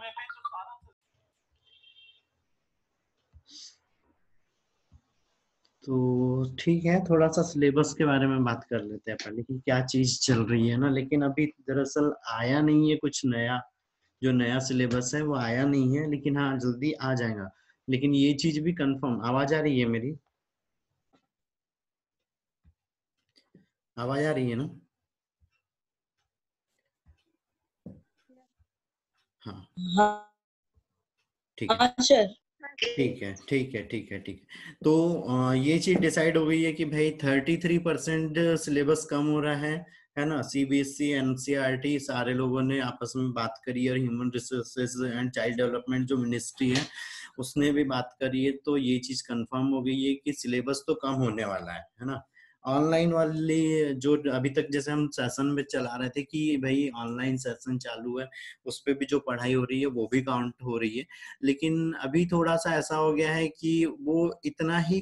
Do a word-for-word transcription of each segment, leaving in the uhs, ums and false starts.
तो ठीक है, थोड़ा सा सिलेबस के बारे में बात कर लेते हैं पहले कि क्या चीज चल रही है ना। लेकिन अभी दरअसल आया नहीं है कुछ नया, जो नया सिलेबस है वो आया नहीं है, लेकिन हाँ जल्दी आ जाएगा। लेकिन ये चीज भी कंफर्म, आवाज आ रही है मेरी? आवाज आ रही है ना? हाँ हाँ ठीक है सर। ठीक है ठीक है ठीक है ठीक है। तो अ, ये चीज डिसाइड हो गई है कि भाई थर्टी थ्री परसेंट सिलेबस कम हो रहा है है ना। सीबीएसई एनसीईआरटी सारे लोगों ने आपस में बात करी, और human resources and child development जो मिनिस्ट्री है उसने भी बात करी है। तो ये चीज कंफर्म हो गई है कि सिलेबस तो कम होने वाला है है ना। ऑनलाइन वाली जो अभी तक जैसे हम सेशन में चला रहे थे कि भाई ऑनलाइन सेशन चालू है, उस पर भी जो पढ़ाई हो रही है वो भी काउंट हो रही है। लेकिन अभी थोड़ा सा ऐसा हो गया है कि वो इतना ही,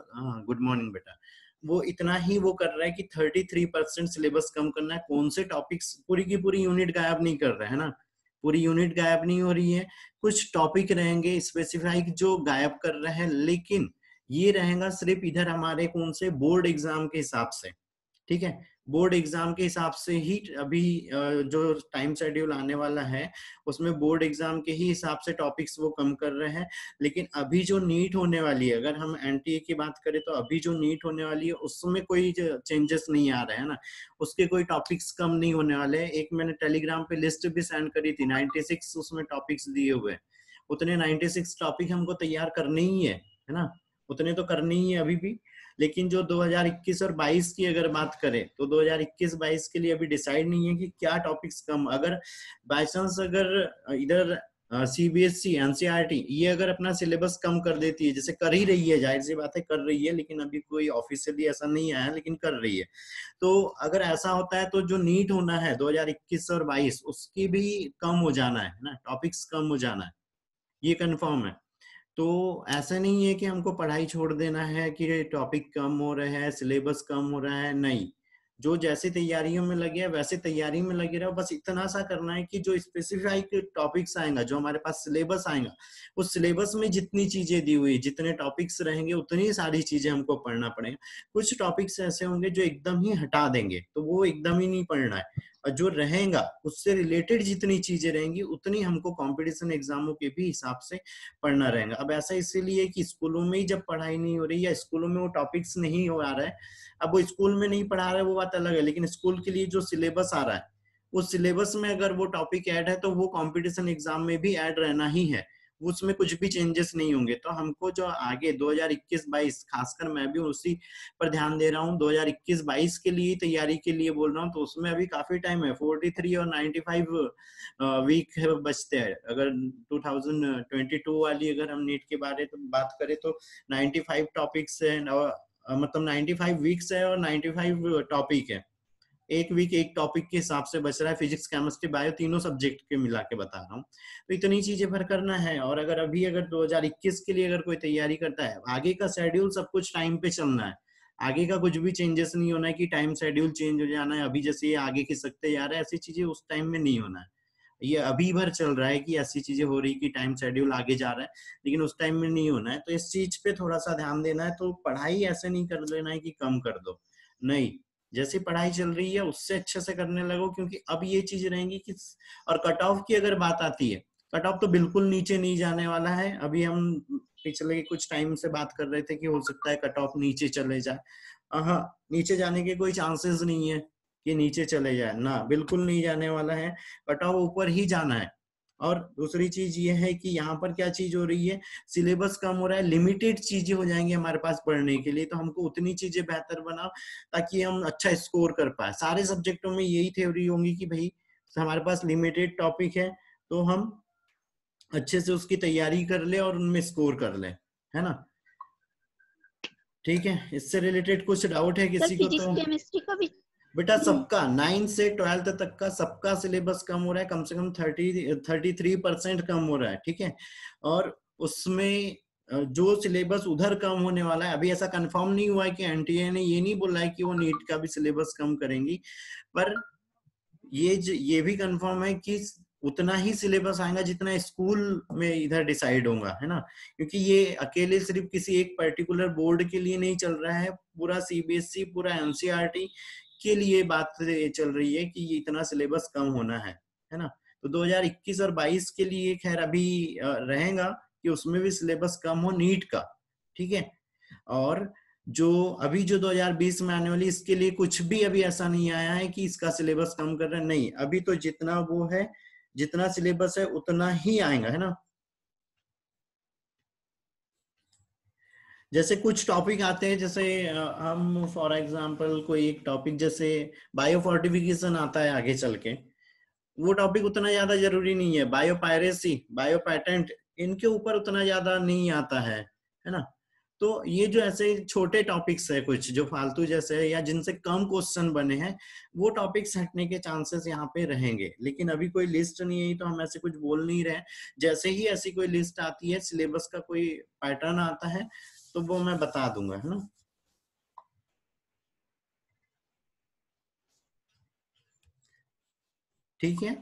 गुड मॉर्निंग बेटा, वो इतना ही वो कर रहा है कि थर्टी थ्री परसेंट सिलेबस कम करना है। कौन से टॉपिक्स, पूरी की पूरी यूनिट गायब नहीं कर रहे है ना, पूरी यूनिट गायब नहीं हो रही है। कुछ टॉपिक रहेंगे स्पेसिफाइक जो गायब कर रहे हैं, लेकिन ये रहेगा सिर्फ इधर हमारे कौन से बोर्ड एग्जाम के हिसाब से। ठीक है, बोर्ड एग्जाम के हिसाब से ही अभी जो टाइम शेड्यूल आने वाला है उसमें बोर्ड एग्जाम के ही हिसाब से टॉपिक्स वो कम कर रहे हैं। लेकिन अभी जो नीट होने वाली है, अगर हम एनटीए की बात करें तो अभी जो नीट होने वाली है उसमें कोई चेंजेस नहीं आ रहे हैं ना, उसके कोई टॉपिक्स कम नहीं होने वाले हैं। एक मैंने टेलीग्राम पे लिस्ट भी सेंड करी थी, नाइन्टी सिक्स उसमें टॉपिक्स दिए हुए, उतने नाइन्टी सिक्स टॉपिक हमको तैयार करने ही है है ना, उतने तो करने ही है अभी भी। लेकिन जो दो हज़ार इक्कीस और बाईस की अगर बात करें तो दो हज़ार इक्कीस बाईस के लिए अभी डिसाइड नहीं है कि क्या टॉपिक्स कम, अगर बाय चांस अगर इधर सीबीएसई एनसीईआरटी ये अगर अपना सिलेबस कम कर देती है, जैसे कर ही रही है, जाहिर सी बात है कर रही है, लेकिन अभी कोई ऑफिशियली ऐसा नहीं आया, लेकिन कर रही है। तो अगर ऐसा होता है तो जो नीट होना है दो हज़ार इक्कीस और बाईस उसकी भी कम हो जाना है ना, टॉपिक्स कम हो जाना है, ये कंफर्म है। तो ऐसा नहीं है कि हमको पढ़ाई छोड़ देना है कि टॉपिक कम हो रहे हैं, सिलेबस कम हो रहा है, नहीं। जो जैसे तैयारियों में लगे हैं वैसे तैयारी में लगे रहो, बस इतना सा करना है कि जो स्पेसिफिक टॉपिक्स आएगा, जो हमारे पास सिलेबस आएगा, उस सिलेबस में जितनी चीजें दी हुई, जितने टॉपिक्स रहेंगे उतनी सारी चीजें हमको पढ़ना पड़ेगा। कुछ टॉपिक्स ऐसे होंगे जो एकदम ही हटा देंगे, तो वो एकदम ही नहीं पढ़ना है, और जो रहेगा उससे रिलेटेड जितनी चीजें रहेंगी उतनी हमको कंपटीशन एग्जामों के भी हिसाब से पढ़ना रहेगा। अब ऐसा इसीलिए कि स्कूलों में ही जब पढ़ाई नहीं हो रही या स्कूलों में वो टॉपिक्स नहीं हो आ रहा है, अब वो स्कूल में नहीं पढ़ा रहा है वो बात अलग है, लेकिन स्कूल के लिए जो सिलेबस आ रहा है उस सिलेबस में अगर वो टॉपिक ऐड है तो वो कंपटीशन एग्जाम में भी ऐड रहना ही है, उसमें कुछ भी चेंजेस नहीं होंगे। तो हमको जो आगे दो हज़ार इक्कीस बाईस, खासकर मैं भी उसी पर ध्यान दे रहा हूँ, दो हज़ार इक्कीस बाईस के लिए तैयारी के लिए बोल रहा हूँ, तो उसमें अभी काफी टाइम है, तैंतालीस और पचानवे वीक बचते हैं। अगर दो हज़ार बाईस वाली अगर हम नीट के बारे में बात करें तो पचानवे टॉपिक्स है, मतलब पचानवे वीक्स है और पचानवे टॉपिक है, एक वीक एक टॉपिक के हिसाब से बच रहा है, फिजिक्स केमिस्ट्री बायो तीनों सब्जेक्ट के मिला के बता रहा हूँ। तो इतनी चीजें भर करना है। और अगर अभी अगर दो हज़ार इक्कीस के लिए अगर कोई तैयारी करता है, आगे का शेड्यूल सब कुछ टाइम पे चलना है, आगे का कुछ भी चेंजेस नहीं होना है कि टाइम शेड्यूल चेंज हो जाना है, अभी जैसे ये आगे खिसकते जा रहा है ऐसी चीजें उस टाइम में नहीं होना है। ये अभी भर चल रहा है कि ऐसी चीजें हो रही कि टाइम शेड्यूल आगे जा रहा है, लेकिन उस टाइम में नहीं होना है। तो इस चीज पे थोड़ा सा ध्यान देना है। तो पढ़ाई ऐसे नहीं कर लेना है कि कम कर दो, नहीं, जैसी पढ़ाई चल रही है उससे अच्छे से करने लगो, क्योंकि अब ये चीज रहेंगी कि, और कट ऑफ की अगर बात आती है, कट ऑफ तो बिल्कुल नीचे नहीं जाने वाला है। अभी हम पिछले कुछ टाइम से बात कर रहे थे कि हो सकता है कट ऑफ नीचे चले जाए, हाँ, नीचे जाने के कोई चांसेस नहीं है कि नीचे चले जाए ना, बिल्कुल नहीं जाने वाला है, कट ऑफ ऊपर ही जाना है। और दूसरी चीज ये है कि यहाँ पर क्या चीज हो रही है, सिलेबस कम हो रहा है, लिमिटेड चीजें हो जाएंगी हमारे पास पढ़ने के लिए, तो हमको उतनी चीजें बेहतर बनाओ ताकि हम अच्छा स्कोर कर पाए। सारे सब्जेक्टों में यही थ्योरी होंगी कि भाई हमारे पास लिमिटेड टॉपिक है तो हम अच्छे से उसकी तैयारी कर ले और उनमें स्कोर कर ले, है ना। ठीक है, इससे रिलेटेड कुछ डाउट है किसी को? तो केमिस्ट्री का भी बेटा सबका नाइन्थ से ट्वेल्थ तक का सबका सिलेबस कम हो रहा है, कम से कम थर्टी थर्टी थ्री परसेंट कम हो रहा है, ठीक है। और उसमें जो सिलेबस उधर कम होने वाला है, अभी ऐसा कंफर्म नहीं हुआ है कि एनटीए ने ये नहीं बोला है कि वो नीट का भी सिलेबस कम करेंगी, पर ये ये भी कंफर्म है कि उतना ही सिलेबस आएगा जितना स्कूल में इधर डिसाइड होगा, है ना। क्योंकि ये अकेले सिर्फ किसी एक पर्टिकुलर बोर्ड के लिए नहीं चल रहा है, पूरा सीबीएसई पूरा एनसीईआरटी के लिए बात चल रही है कि ये इतना सिलेबस कम होना है है ना। तो दो हज़ार इक्कीस और बाईस के लिए खैर अभी रहेगा कि उसमें भी सिलेबस कम हो नीट का, ठीक है। और जो अभी जो दो हज़ार बीस में आने वाली, इसके लिए कुछ भी अभी ऐसा नहीं आया है कि इसका सिलेबस कम कर रहे हैं, नहीं, अभी तो जितना वो है, जितना सिलेबस है उतना ही आएगा, है ना। जैसे कुछ टॉपिक आते हैं, जैसे हम फॉर एग्जांपल कोई एक टॉपिक जैसे बायो फोर्टिफिकेशन आता है आगे चल के, वो टॉपिक उतना ज्यादा जरूरी नहीं है। बायो पायरेसी, बायो पैटेंट, इनके ऊपर उतना ज्यादा नहीं आता है है ना। तो ये जो ऐसे छोटे टॉपिक्स है कुछ जो फालतू जैसे है या जिनसे कम क्वेश्चन बने हैं, वो टॉपिक्स हटने के चांसेस यहाँ पे रहेंगे। लेकिन अभी कोई लिस्ट नहीं है तो हम ऐसे कुछ बोल नहीं रहे। जैसे ही ऐसी कोई लिस्ट आती है, सिलेबस का कोई पैटर्न आता है, तो वो मैं बता दूंगा, है ना। ठीक है।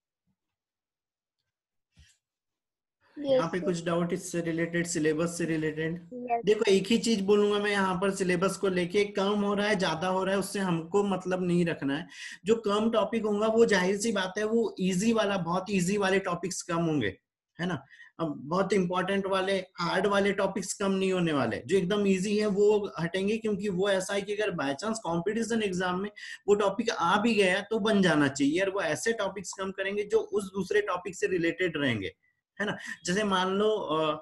यहाँ पे कुछ डाउट इससे रिलेटेड, सिलेबस से रिलेटेड? yes. देखो एक ही चीज बोलूंगा मैं यहाँ पर, सिलेबस को लेके कम हो रहा है ज्यादा हो रहा है उससे हमको मतलब नहीं रखना है। जो कम टॉपिक होगा वो जाहिर सी बात है वो इजी वाला, बहुत इजी वाले टॉपिक्स कम होंगे, है ना। अब बहुत इंपॉर्टेंट वाले हार्ड वाले टॉपिक्स कम नहीं होने वाले, जो एकदम इजी है वो हटेंगे। क्योंकि वो ऐसा है कि अगर बाय चांस कॉम्पिटिशन एग्जाम में वो टॉपिक आ भी गया तो बन जाना चाहिए, और वो ऐसे टॉपिक्स कम करेंगे जो उस दूसरे टॉपिक से रिलेटेड रहेंगे, है ना। जैसे मान लो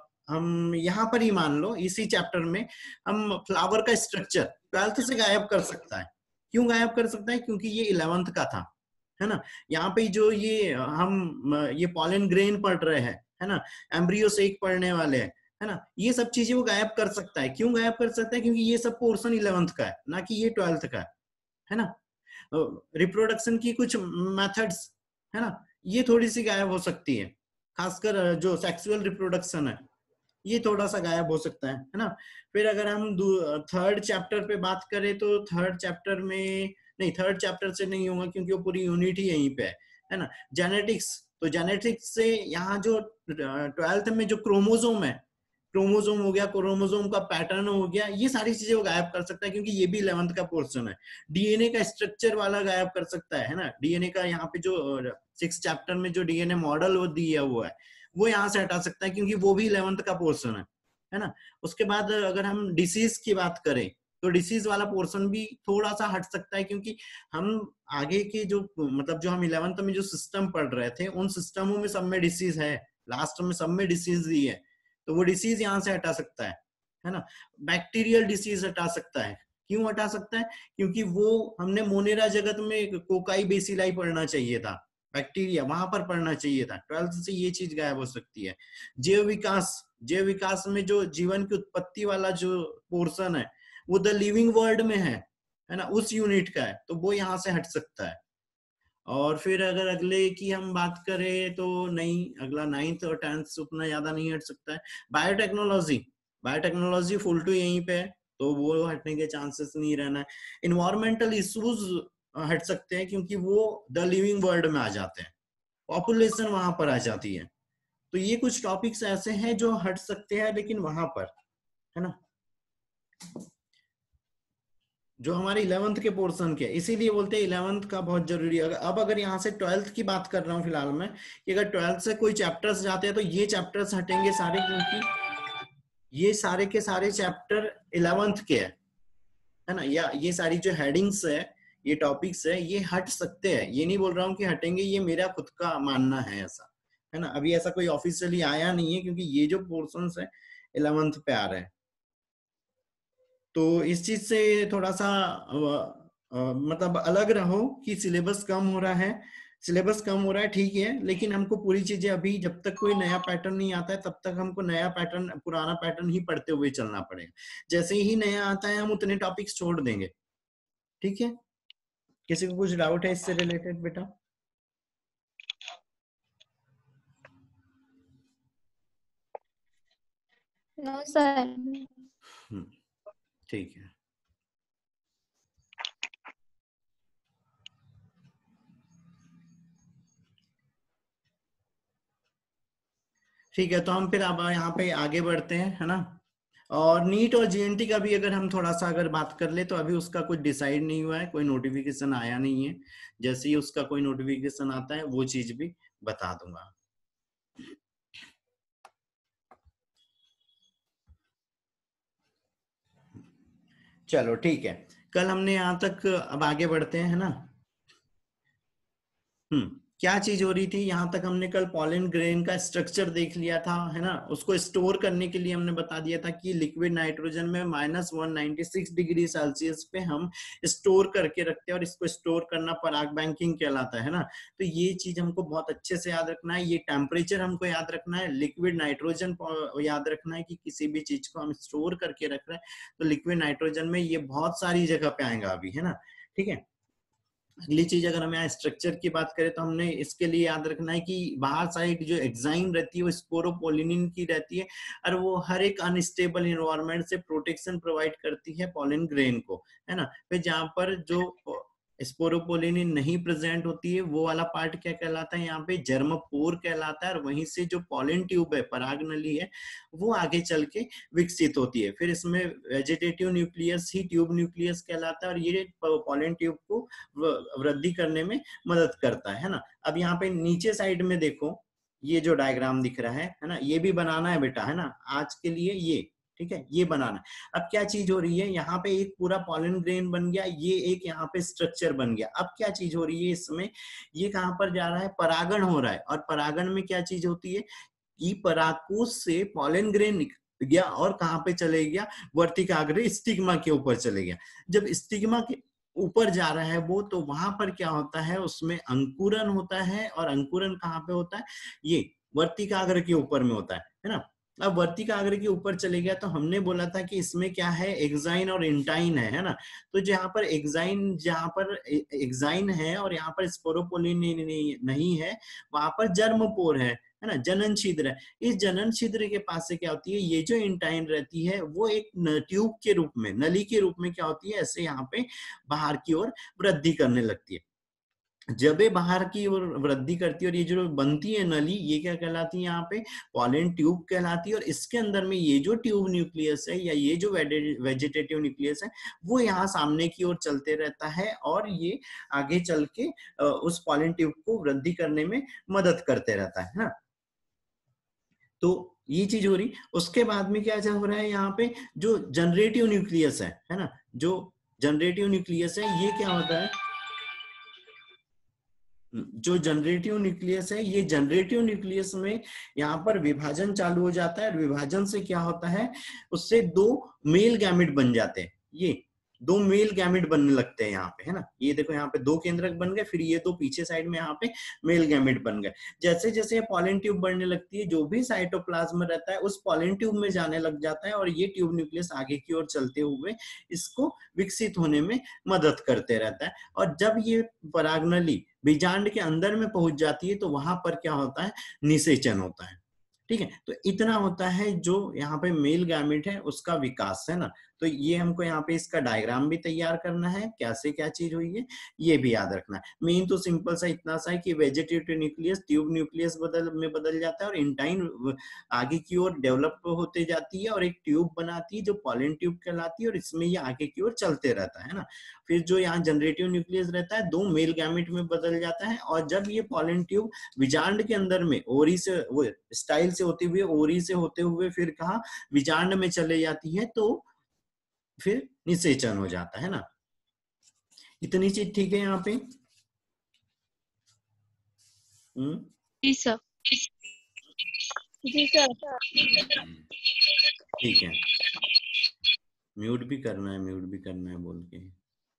हम यहाँ पर ही मान लो इसी चैप्टर में हम फ्लावर का स्ट्रक्चर ट्वेल्थ से गायब कर सकता है। क्यों गायब कर सकता है? क्योंकि ये इलेवेंथ का था, है ना। यहाँ पे जो ये हम ये पॉलन ग्रेन पढ़ रहे हैं, है ना, एम्ब्रियो से एक पढ़ने वाले हैं, है ना, ये सब चीजें वो गायब कर सकता है। क्यों गायब कर सकता है? क्योंकि ये सब पोर्शन इलेवेंथ का है, ना कि ये ट्वेल्थ का है, है ना। रिप्रोडक्शन की कुछ मेथड्स, है ना, ये थोड़ी सी गायब हो सकती है। खासकर जो सेक्सुअल रिप्रोडक्शन है ये थोड़ा सा गायब हो सकता है है ना। फिर अगर हम थर्ड चैप्टर पे बात करें तो थर्ड चैप्टर में नहीं, थर्ड चैप्टर से नहीं होगा क्योंकि वो पूरी यूनिट ही यहीं पे है है ना। जेनेटिक्स, तो जेनेटिक्स से यहाँ जो ट्वेल्थ में जो क्रोमोजोम है, क्रोमोजोम हो गया, क्रोमोजोम का पैटर्न हो गया, ये सारी चीजें वो गायब कर सकता है क्योंकि ये भी इलेवंथ का पोर्शन है। डीएनए का स्ट्रक्चर वाला गायब कर सकता है है ना। डीएनए का यहाँ पे जो सिक्स चैप्टर में जो डीएनए मॉडल वो दिया हुआ है वो यहाँ से हटा सकता है क्योंकि वो भी इलेवंथ का पोर्शन है, है ना। उसके बाद अगर हम डिसीज की बात करें तो डिसीज वाला पोर्शन भी थोड़ा सा हट सकता है क्योंकि हम आगे के जो मतलब जो हम इलेवंथ में जो सिस्टम पढ़ रहे थे उन सिस्टमों में सब में डिसीज है, लास्ट में सब में डिसीज दी है, तो वो डिसीज यहाँ से हटा सकता है है ना। बैक्टीरियल डिसीज हटा सकता है। क्यों हटा सकता है? क्योंकि वो हमने मोनेरा जगत में कोकाई बेसिलाई पढ़ना चाहिए था, बैक्टीरिया वहां पर पढ़ना चाहिए था, ट्वेल्थ से ये चीज गायब हो सकती है। जैव विकास, जैव विकास में जो जीवन की उत्पत्ति वाला जो पोर्शन है वो द लिविंग वर्ल्ड में है है ना, उस यूनिट का है, तो वो यहाँ से हट सकता है। और फिर अगर अगले की हम बात करें तो नहीं, अगला नाइन्थ और टेंथ उतना ज्यादा नहीं हट सकता है। बायोटेक्नोलॉजी, बायोटेक्नोलॉजी फुल टू यहीं पे है तो वो हटने के चांसेस नहीं रहना है। इन्वायरमेंटल इश्यूज हट सकते हैं क्योंकि वो द लिविंग वर्ल्ड में आ जाते हैं, पॉपुलेशन वहां पर आ जाती है। तो ये कुछ टॉपिक्स ऐसे हैं जो हट सकते हैं लेकिन वहां पर, है ना, जो हमारे इलेवेंथ के पोर्शन के, इसीलिए बोलते हैं इलेवेंथ का बहुत जरूरी है। अब अगर यहाँ से ट्वेल्थ की बात कर रहा हूँ फिलहाल में कि अगर ट्वेल्थ से कोई चैप्टर्स जाते हैं तो ये चैप्टर्स हटेंगे सारे क्योंकि ये सारे के सारे चैप्टर इलेवेंथ के है है ना। या ये सारी जो हेडिंग्स है, ये टॉपिक्स है, ये हट सकते हैं। ये नहीं बोल रहा हूँ कि हटेंगे, ये मेरा खुद का मानना है ऐसा, है ना। अभी ऐसा कोई ऑफिशियली आया नहीं है क्योंकि ये जो पोर्शंस है इलेवेंथ पे आ रहे हैं। तो इस चीज से थोड़ा सा अ, अ, मतलब अलग रहो कि सिलेबस कम हो रहा है, सिलेबस कम हो रहा है ठीक है, लेकिन हमको पूरी चीजें अभी जब तक कोई नया पैटर्न नहीं आता है तब तक हमको नया पैटर्न, पुराना पैटर्न ही पढ़ते हुए चलना पड़ेगा। जैसे ही नया आता है हम उतने टॉपिक्स छोड़ देंगे, ठीक है। किसी को कुछ डाउट है इससे रिलेटेड बेटा? No sir. हम्म, ठीक है। ठीक है, तो हम फिर अब यहाँ पे आगे बढ़ते हैं, है ना। और नीट और जीएनटी का भी अगर हम थोड़ा सा अगर बात कर ले तो अभी उसका कुछ डिसाइड नहीं हुआ है, कोई नोटिफिकेशन आया नहीं है। जैसे ही उसका कोई नोटिफिकेशन आता है वो चीज भी बता दूंगा। चलो ठीक है, कल हमने यहाँ तक, अब आगे बढ़ते हैं, है ना। हम्म क्या चीज हो रही थी यहाँ तक, हमने कल पॉलन ग्रेन का स्ट्रक्चर देख लिया था, है ना। उसको स्टोर करने के लिए हमने बता दिया था कि लिक्विड नाइट्रोजन में minus one ninety six degree Celsius पे हम स्टोर करके रखते हैं, और इसको स्टोर करना पराग बैंकिंग कहलाता है ना। तो ये चीज हमको बहुत अच्छे से याद रखना है, ये टेम्परेचर हमको याद रखना है, लिक्विड नाइट्रोजन याद रखना है कि किसी भी चीज को हम स्टोर करके रख रहे हैं तो लिक्विड नाइट्रोजन में ये बहुत सारी जगह पे आएगा अभी, है ना। ठीक है, अगली चीज अगर हम यहाँ स्ट्रक्चर की बात करें तो हमने इसके लिए याद रखना है कि बाहर साइड जो एग्जाइम रहती है वो स्पोरोपोलिनिन की रहती है, और वो हर एक अनस्टेबल इन्वायरमेंट से प्रोटेक्शन प्रोवाइड करती है पॉलन ग्रेन को, है ना। फिर जहाँ पर जो स्पोरोपोलिनिन नहीं प्रेजेंट होती है वो वाला पार्ट क्या कहलाता है, यहाँ पे जर्मपोर कहलाता है, और वहीं से जो पॉलन ट्यूब है, पराग नली है, वो आगे चल के विकसित होती है। फिर इसमें वेजिटेटिव न्यूक्लियस ही ट्यूब न्यूक्लियस कहलाता है, और ये पॉलन ट्यूब को वृद्धि करने में मदद करता है, है ना। अब यहाँ पे नीचे साइड में देखो, ये जो डायग्राम दिख रहा है है ना, ये भी बनाना है बेटा, है ना, आज के लिए ये, ठीक है, ये बनाना। अब क्या चीज हो रही है, यहाँ पे एक पूरा पॉलन ग्रेन बन गया, ये एक यहाँ पे स्ट्रक्चर बन गया। अब क्या चीज हो रही है इसमें, ये कहाँ पर जा रहा है, परागण हो रहा है, और परागण में क्या चीज होती है कि परागकोश से पॉलन ग्रेन निकल गया और कहाँ पे चले गया, वर्तिकाग्र स्टिग्मा के ऊपर चले गया। जब स्टिग्मा के ऊपर जा रहा है वो, तो वहां पर क्या होता है, उसमें अंकुरन होता है, और अंकुरन कहाँ पे होता है, ये वर्तिकाग्र के ऊपर में होता है, है ना। अब वर्तिकाग्र के ऊपर चले गया तो हमने बोला था कि इसमें क्या है, एक्साइन और इंटाइन है, है ना। तो जहां पर एक्साइन, जहां पर एक्साइन है और यहाँ पर स्पोरोपोलिन नहीं है, वहां पर जर्मपोर है, है ना, जनन छिद्र है। इस जनन छिद्र के पास से क्या होती है, ये जो इंटाइन रहती है वो एक ट्यूब के रूप में, नली के रूप में क्या होती है, ऐसे यहाँ पे बाहर की ओर वृद्धि करने लगती है। जब ये बाहर की ओर वृद्धि करती है और ये जो बनती है नली, ये क्या कहलाती है, यहाँ पे पॉलन ट्यूब कहलाती है। और इसके अंदर में ये जो ट्यूब न्यूक्लियस है या ये जो वेजिटेटिव न्यूक्लियस है वो यहाँ सामने की ओर चलते रहता है, और ये आगे चल के उस पॉलन ट्यूब को वृद्धि करने में मदद करते रहता है ना। तो ये चीज हो रही। उसके बाद में क्या हो रहा है, यहाँ पे जो जनरेटिव न्यूक्लियस है है ना, जो जनरेटिव न्यूक्लियस है, ये क्या होता है, जो जनरेटिव न्यूक्लियस है, ये जनरेटिव न्यूक्लियस में यहाँ पर विभाजन चालू हो जाता है, और विभाजन से क्या होता है, उससे दो मेल गैमेट बन जाते हैं, ये दो मेल गैमेट बनने लगते हैं यहाँ पे, है ना। ये देखो यहाँ पे दो केंद्रक बन गए, फिर ये दो पीछे साइड में यहाँ पे मेल गैमेट बन गए। जैसे जैसे पॉलन ट्यूब बढ़ने लगती है, जो भी साइटोप्लाज्म रहता है उस पॉलन ट्यूब में जाने लग जाता है, और ये ट्यूब न्यूक्लियस आगे की ओर चलते हुए इसको विकसित होने में मदद करते रहता है। और जब ये परागनली बीजांड के अंदर में पहुंच जाती है तो वहां पर क्या होता है, निषेचन होता है। ठीक है, तो इतना होता है जो यहाँ पे मेल गैमेट है उसका विकास, है ना। तो ये हमको यहाँ पे इसका डायग्राम भी तैयार करना है, कैसे क्या चीज हुई है ये भी याद रखना है। मेन तो सिंपल सा इतना सा है कि वेजिटेटिव न्यूक्लियस ट्यूब न्यूक्लियस बदल में बदल जाता है, और इंटाइन आगे की ओर डेवलप होते जाती है और एक ट्यूब बनाती है जो पॉलन ट्यूब कहलाती है, और इसमें ये आगे की ओर चलते रहता है ना। फिर जो यहाँ जनरेटिव न्यूक्लियस रहता है दो मेल गैमेट में बदल जाता है, और जब ये पॉलन ट्यूब बीजांड के अंदर में ओरी से वो स्टाइल से होते हुए ओरी से होते हुए फिर कहा बीजांड में चले जाती है, तो फिर निषेचन हो जाता है ना। इतनी चीज ठीक है यहाँ पे। हम्म जी सर। जी सर। ठीक है, म्यूट भी करना है, म्यूट भी करना है बोल के।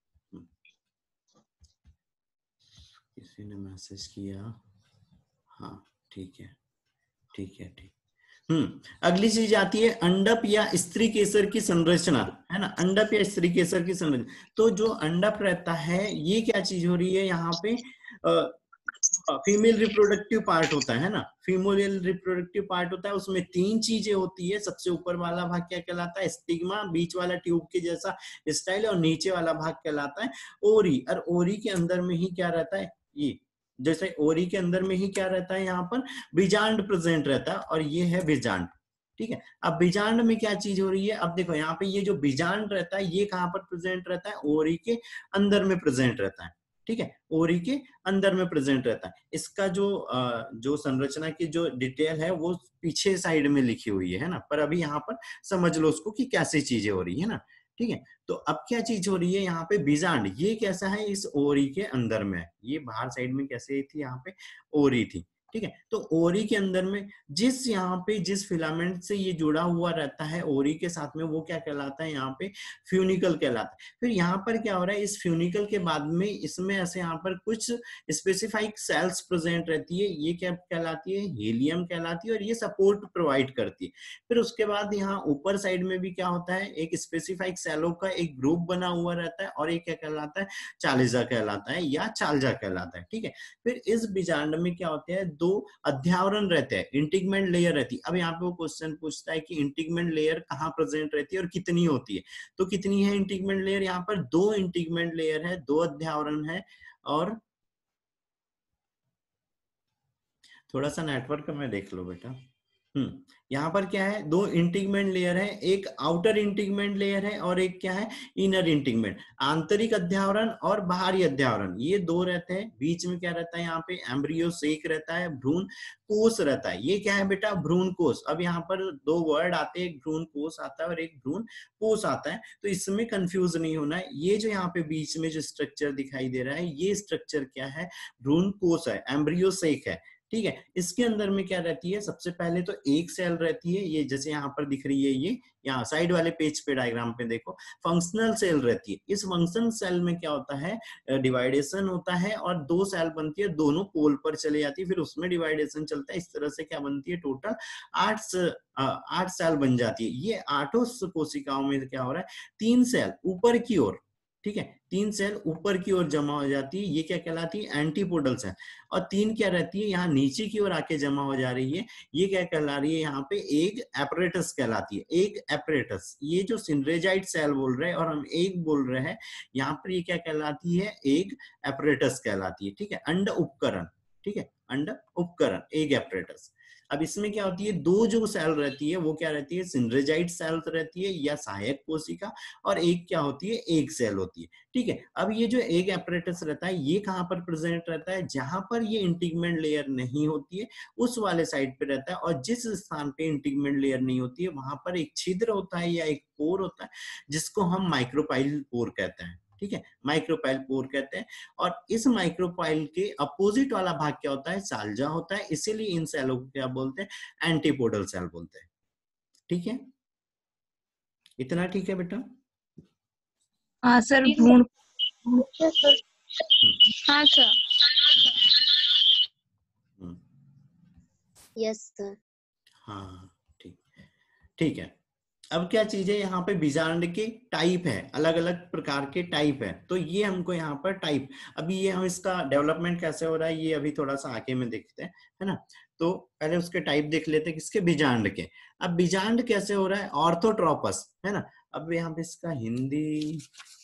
किसी ने मैसेज किया, हाँ ठीक है, ठीक है, ठीक। हम्म अगली चीज आती है अंडप या स्त्री केसर की संरचना, है ना। अंडप या स्त्री केसर की संरचना, तो जो अंडप रहता है ये क्या चीज हो रही है यहाँ पे, फीमेल रिप्रोडक्टिव पार्ट होता है ना, फीमेल रिप्रोडक्टिव पार्ट होता है, उसमें तीन चीजें होती है। सबसे ऊपर वाला भाग क्या कहलाता है, स्टिग्मा, बीच वाला ट्यूब के जैसा स्टाइल, और नीचे वाला भाग कहलाता है ओरी। और ओरी के अंदर में ही क्या रहता है, ये जैसे ओरी के अंदर में ही क्या रहता है, यहाँ पर बीजांड प्रेजेंट रहता है और ये है बीजांड, ठीक है। अब बीजांड में क्या चीज हो रही है, अब देखो यहाँ पे ये जो बीजांड रहता है ये कहाँ पर प्रेजेंट रहता है, ओरी के अंदर में प्रेजेंट रहता है, ठीक है, ओरी के अंदर में प्रेजेंट रहता है। इसका जो जो संरचना की जो डिटेल है वो पीछे साइड में लिखी हुई है ना, पर अभी यहाँ पर समझ लो उसको कि कैसी चीजें हो रही है ना, ठीक है। तो अब क्या चीज हो रही है यहाँ पे, बीजांड ये कैसा है, इस ओरी के अंदर में, ये बाहर साइड में कैसे थी, यहाँ पे ओरी थी, ठीक है। तो ओरी के अंदर में जिस यहाँ पे जिस फिलामेंट से ये जुड़ा हुआ रहता है ओरी के साथ में, वो क्या कहलाता है, यहाँ पे फ्यूनिकल कहलाता है। फिर यहाँ पर क्या हो रहा है, इस फ्यूनिकल के बाद में इसमें ऐसे यहाँ पर कुछ स्पेसिफाइक सेल्स प्रेजेंट रहती है, ये क्या कहलाती है, हीलियम कहलाती है, और ये सपोर्ट प्रोवाइड करती है। फिर उसके बाद यहाँ ऊपर साइड में भी क्या होता है, एक स्पेसिफाइक सेलों का एक ग्रुप बना हुआ रहता है, और एक क्या कहलाता है, चालिजा कहलाता है या चालजा कहलाता है, ठीक है। फिर इस बीजांड में क्या होते हैं, दो अध्यावरण रहते हैं, इंटीगमेंट लेयर रहती है। अब यहाँ पे वो क्वेश्चन पूछता है कि इंटीगमेंट लेयर कहाँ प्रेजेंट रहती है और कितनी होती है, तो कितनी है इंटीगमेंट लेयर, यहाँ पर दो इंटीगमेंट लेयर है, दो अध्यावरण है, और थोड़ा सा नेटवर्क में देख लो बेटा। हम्म यहाँ पर क्या है, दो इंटीगमेंट लेयर है, एक आउटर इंटीगमेंट लेयर है और एक क्या है, इनर इंटीगमेंट, आंतरिक अध्यावरण और बाहरी अध्यावरण, ये दो रहते हैं। बीच में क्या रहता है, यहाँ पे एम्ब्रियो सेक रहता है, भ्रूण कोष रहता है, ये क्या है बेटा, भ्रूण कोष। अब यहाँ पर दो वर्ड आते हैं, एक भ्रूण कोष आता है और एक भ्रूण कोष आता है, तो इसमें कंफ्यूज नहीं होना है। ये जो यहाँ पे बीच में जो स्ट्रक्चर दिखाई दे रहा है, ये स्ट्रक्चर क्या है, भ्रूण कोष है, एम्ब्रियो सेक है, ठीक है। इसके अंदर में क्या रहती है, सबसे पहले तो एक सेल रहती है, ये जैसे यहाँ पर दिख रही है, ये यहाँ साइड वाले पेज पे डायग्राम पे देखो, फंक्शनल सेल रहती है। इस फंक्शनल सेल में क्या होता है, डिवाइडेशन होता है और दो सेल बनती है, दोनों पोल पर चले जाती है, फिर उसमें डिवाइडेशन चलता है, इस तरह से क्या बनती है, टोटल आठ आठ सेल बन जाती है। ये आठों कोशिकाओं में क्या हो रहा है, तीन सेल ऊपर की ओर, ठीक है, तीन सेल ऊपर की ओर जमा हो जाती है, ये क्या कहलाती है, एंटीपोडल सेल, और तीन क्या रहती है, यहाँ नीचे की ओर आके जमा हो जा रही है, ये क्या कहला रही है, यहाँ पे एक एपरेटस कहलाती है, एक एपरेटस। ये जो सिंड्रेजाइट सेल बोल रहे हैं और हम एक बोल रहे हैं, यहाँ पर ये क्या कहलाती है, एक एपरेटस कहलाती है, ठीक है, अंड उपकरण, ठीक है, अंड उपकरण, एक एपरेटस। अब इसमें क्या होती है, दो जो सेल रहती है वो क्या रहती है, सिंड्रेजाइट सेल रहती है या सहायक कोशिका, और एक क्या होती है, एक सेल होती है, ठीक है। अब ये जो एक एपरेटस रहता है, ये कहाँ पर प्रेजेंट रहता है, जहां पर ये इंटीगमेंट लेयर नहीं होती है उस वाले साइड पे रहता है, और जिस स्थान पे इंटीगमेंट लेयर नहीं होती है वहां पर एक छिद्र होता है या एक पोर होता है, जिसको हम माइक्रोपाइल पोर कहते हैं, ठीक है, माइक्रोपाइल पोर कहते हैं। और इस माइक्रोपाइल के अपोजिट वाला भाग क्या होता है, चालजा होता है, इसीलिए इन सेलों को क्या बोलते हैं, एंटीपोडल सेल बोलते हैं, ठीक है। इतना ठीक है बेटा? हाँ सर, भ्रूण, हाँ सर, यस सर, हाँ ठीक, ठीक है। अब क्या चीज है, यहाँ पे बीजांड के टाइप है, अलग अलग प्रकार के टाइप है, तो ये हमको यहाँ पर टाइप, अभी ये हम इसका डेवलपमेंट कैसे हो रहा है ये अभी थोड़ा सा आगे में देखते हैं, है ना। तो पहले उसके टाइप देख लेते हैं, किसके, बीजांड के। अब बीजांड कैसे हो रहा है, ऑर्थोट्रोपस, है ना। अब यहाँ पे इसका हिंदी,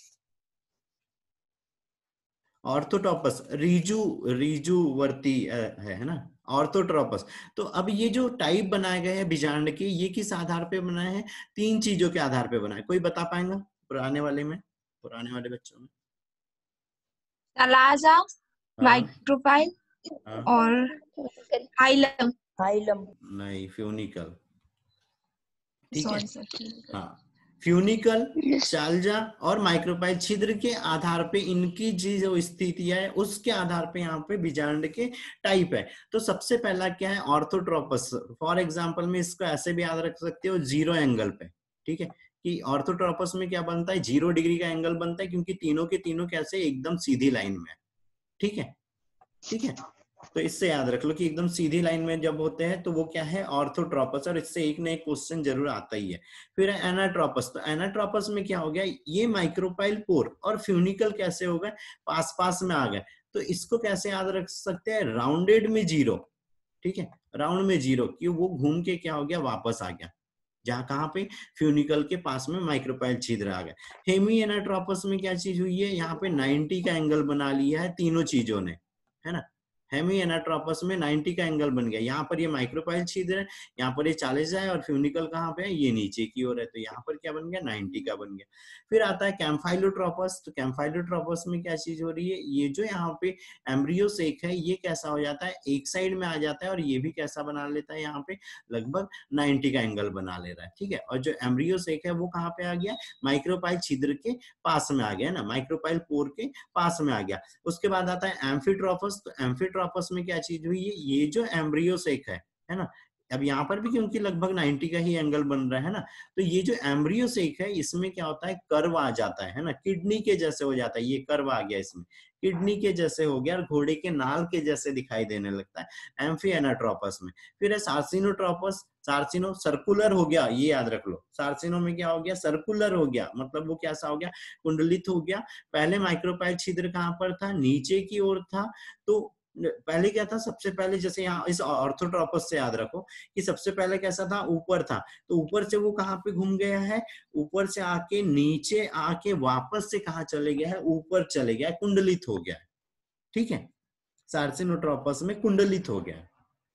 ऑर्थोट्रोपस, रीजू रीजूवर्ती है, है ना, ऑर्थोट्रोपस। तो अब ये जो टाइप बनाए गए हैं बीजांड के, ये किस आधार पे बनाए हैं, तीन चीजों के आधार पे बनाए, कोई बता पाएगा पुराने वाले में, पुराने वाले बच्चों में? चालजा, हाँ, माइक्रोपाइल हाँ, और हाइलम। हाइलम नहीं, फ्यूनिकल, ठीक है, सॉरी सर, हाँ, फ्यूनिकल, चालजा और माइक्रोपाइल छिद्र के आधार पे इनकी जी जो स्थिति है उसके आधार पे यहाँ पे बीजांड के टाइप है। तो सबसे पहला क्या है, ऑर्थोट्रोपस। फॉर एग्जांपल में इसको ऐसे भी याद रख सकते हो, जीरो एंगल पे, ठीक है, कि ऑर्थोट्रोपस में क्या बनता है, जीरो डिग्री का एंगल बनता है, क्योंकि तीनों के तीनों कैसे एकदम सीधी लाइन में, ठीक है, ठीक है। तो इससे याद रख लो कि एकदम सीधी लाइन में जब होते हैं तो वो क्या है, ऑर्थोट्रोपस, और इससे एक ना एक क्वेश्चन जरूर आता ही है। फिर एनाट्रोपस, तो एनाट्रोपस में क्या हो गया, ये माइक्रोपाइल पोर और फ्यूनिकल कैसे हो गए, पास पास में आ गए, तो इसको कैसे याद रख सकते हैं, राउंडेड में जीरो, ठीक है, राउंड में जीरो, कि वो घूम के क्या हो गया, वापस आ गया, जहां कहां पे, फ्यूनिकल के पास में माइक्रोपाइल छिद्र आ गया। हेमी एनाट्रोपस में क्या चीज हुई है, यहाँ पे नाइंटी का एंगल बना लिया है तीनों चीजों ने, है ना, हेमी एनाट्रोपस में नाइंटी का एंगल बन गया। यहाँ पर ये माइक्रोपाइल छिद्र है, यहाँ पर ये चालीस है और फ्यूनिकल कहाँ पे है, ये नीचे की ओर है, तो यहाँ पर क्या बन गया, नाइंटी का बन गया। फिर आता है कैम्फाइलोट्रोपस। तो कैम्फाइलोट्रोपस में क्या चीज हो रही है, ये जो यहाँ पे एम्ब्रियो सेक है ये कैसा हो जाता है, एक साइड में आ जाता है और ये भी कैसा बना लेता है, यहाँ पे लगभग नाइंटी का एंगल बना ले रहा है, ठीक है। और जो एम्ब्रियो सेक है वो कहाँ पे आ गया, माइक्रोपाइल छिद्र के पास में आ गया ना, माइक्रोपाइल पोर के पास में आ गया। उसके बाद आता है एम्फीट्रोपस। तो एम्फीट्रोपस में क्या चीज हुई है, ये जो एम्ब्रियो सेक है है ना, अब यहाँ पर भी क्योंकि लगभग नाइंटी का ही एंगल बन रहा है ना, तो ये जो एम्ब्रियो सेक है इसमें क्या होता है, कर्व आ जाता है ना, किडनी के जैसे हो जाता है, ये कर्व आ गया इसमें, किडनी के जैसे हो गया और घोड़े के नाल के जैसे दिखाई देने लगता है एम्फी एनाट्रोपस में। फिर है सार्सिनोट्रोपस। सार्सिनो सर्कुलर हो गया, ये याद रख लो, सार्सिनो में क्या हो गया, सर्कुलर हो गया, मतलब वो कैसा हो गया, कुंडलित हो गया। पहले माइक्रोपाइल छिद्र कहाँ पर था, नीचे की ओर था। तो पहले क्या था, सबसे पहले जैसे यहाँ इस ऑर्थोट्रोपस से याद रखो कि सबसे पहले कैसा था, ऊपर था, तो ऊपर से वो कहाँ पे घूम गया है, ऊपर से आके नीचे आके वापस से कहाँ चले गया है, ऊपर चले गया है, कुंडलित हो गया है, ठीक है। सार्सिनोट्रोपस में कुंडलित हो गया है।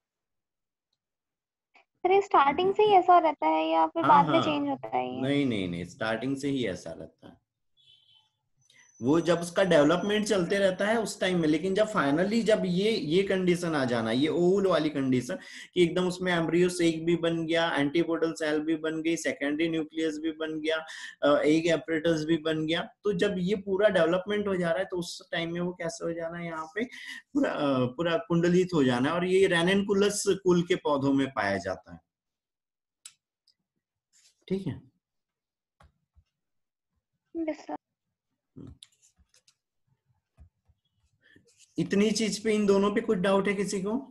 अरे स्टार्टिंग से ही ऐसा रहता है या फिर हाँ बाद में हाँ, चेंज होता है ये? नहीं नहीं नहीं, स्टार्टिंग से ही ऐसा रहता है, वो जब उसका डेवलपमेंट चलते रहता है उस टाइम में, लेकिन जब फाइनली जब ये ये कंडीशन आ जाना, ये ओवल वाली कंडीशन कि एकदम उसमें एम्ब्रियो सेक भी बन गया, एंटीपोडल सेल भी बन गई, सेकेंडरी न्यूक्लियस भी बन गया, एग एपरेटस भी बन गया, तो जब ये पूरा डेवलपमेंट हो जा रहा है तो उस टाइम में वो कैसे हो जाना है, यहाँ पे पूरा पूरा कुंडलित हो जाना है, और ये रेनेनकुलस कुल के पौधों में पाया जाता है, ठीक है। Yes, sir. इतनी चीज पे, इन दोनों पे कुछ डाउट है किसी को?